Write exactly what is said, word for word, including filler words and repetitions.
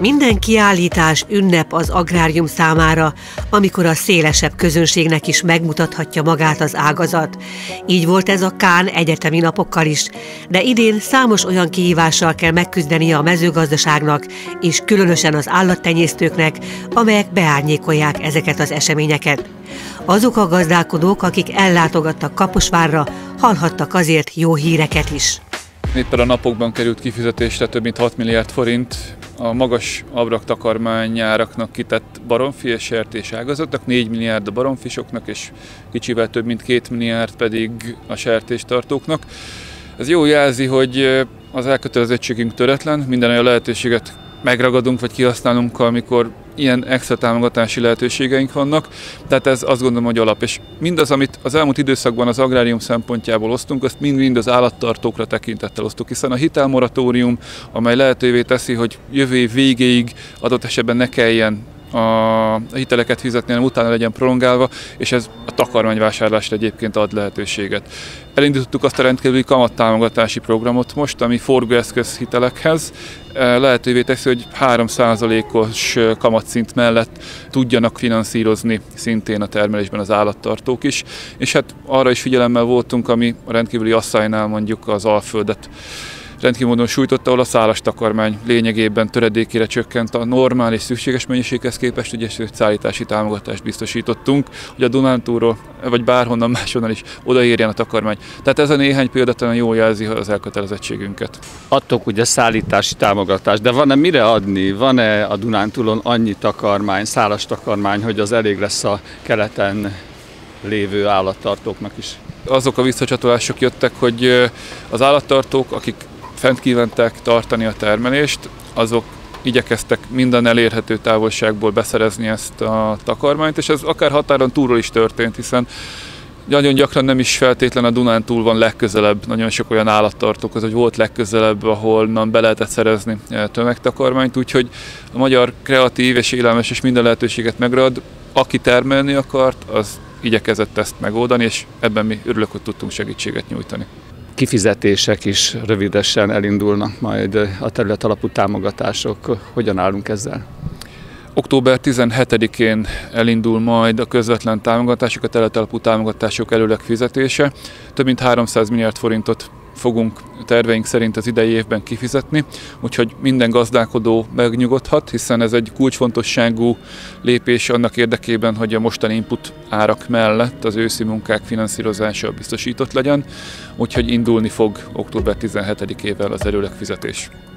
Minden kiállítás ünnep az agrárium számára, amikor a szélesebb közönségnek is megmutathatja magát az ágazat. Így volt ez a Kán egyetemi napokkal is, de idén számos olyan kihívással kell megküzdenie a mezőgazdaságnak, és különösen az állattenyésztőknek, amelyek beárnyékolják ezeket az eseményeket. Azok a gazdálkodók, akik ellátogattak Kaposvárra, hallhattak azért jó híreket is. Éppen a napokban került kifizetésre több mint hat milliárd forint a magas abraktakarmányáraknak kitett baromfi és sertés ágazatnak, négy milliárd a baromfisoknak, és kicsivel több mint két milliárd pedig a sertéstartóknak. Ez jól jelzi, hogy az elkötelezettségünk töretlen, minden olyan lehetőséget megragadunk vagy kihasználunk, amikor ilyen extra támogatási lehetőségeink vannak, tehát ez azt gondolom, hogy alap. És mindaz, amit az elmúlt időszakban az agrárium szempontjából osztunk, azt mind-mind az állattartókra tekintettel osztunk, hiszen a hitelmoratórium, amely lehetővé teszi, hogy jövő év végéig adott esetben ne kelljen a hiteleket fizetni, hanem utána legyen prolongálva, és ez a takarmányvásárlásra egyébként ad lehetőséget. Elindítottuk azt a rendkívüli kamattámogatási programot most, ami forgóeszköz hitelekhez lehetővé teszi, hogy három százalékos kamatszint mellett tudjanak finanszírozni szintén a termelésben az állattartók is, és hát arra is figyelemmel voltunk, ami a rendkívüli asszálynál mondjuk az Alföldet rendkívül módon sújtotta, ahol a szálas takarmány lényegében töredékére csökkent a normál és szükséges mennyiséghez képest, ugye szállítási támogatást biztosítottunk, hogy a Dunántúlról vagy bárhonnan máshonnan is odaérjen a takarmány. Tehát ez a néhány példa talán jól jelzi az elkötelezettségünket. Adtok ugye szállítási támogatást, de van-e mire adni? Van-e a Dunántúlon annyi takarmány, szálas takarmány, hogy az elég lesz a keleten lévő állattartóknak is? Azok a visszacsatolások jöttek, hogy az állattartók, akik fent kívánták tartani a termelést, azok igyekeztek minden elérhető távolságból beszerezni ezt a takarmányt, és ez akár határon túlról is történt, hiszen nagyon gyakran nem is feltétlen a Dunántúl van legközelebb, nagyon sok olyan állattartók, az, hogy volt legközelebb, ahol be lehetett szerezni tömegtakarmányt, úgyhogy a magyar kreatív és élelmes és minden lehetőséget megrad, aki termelni akart, az igyekezett ezt megoldani, és ebben mi örülök, hogy tudtunk segítséget nyújtani. Kifizetések is rövidesen elindulnak majd, a terület alapú támogatások. Hogyan állunk ezzel? október tizenhetedikén elindul majd a közvetlen támogatások, a terület alapú támogatások előleg fizetése. Több mint háromszáz milliárd forintot fogunk terveink szerint az idei évben kifizetni, úgyhogy minden gazdálkodó megnyugodhat, hiszen ez egy kulcsfontosságú lépés annak érdekében, hogy a mostani input árak mellett az őszi munkák finanszírozása biztosított legyen, úgyhogy indulni fog október tizenhetedikével az előleg fizetés.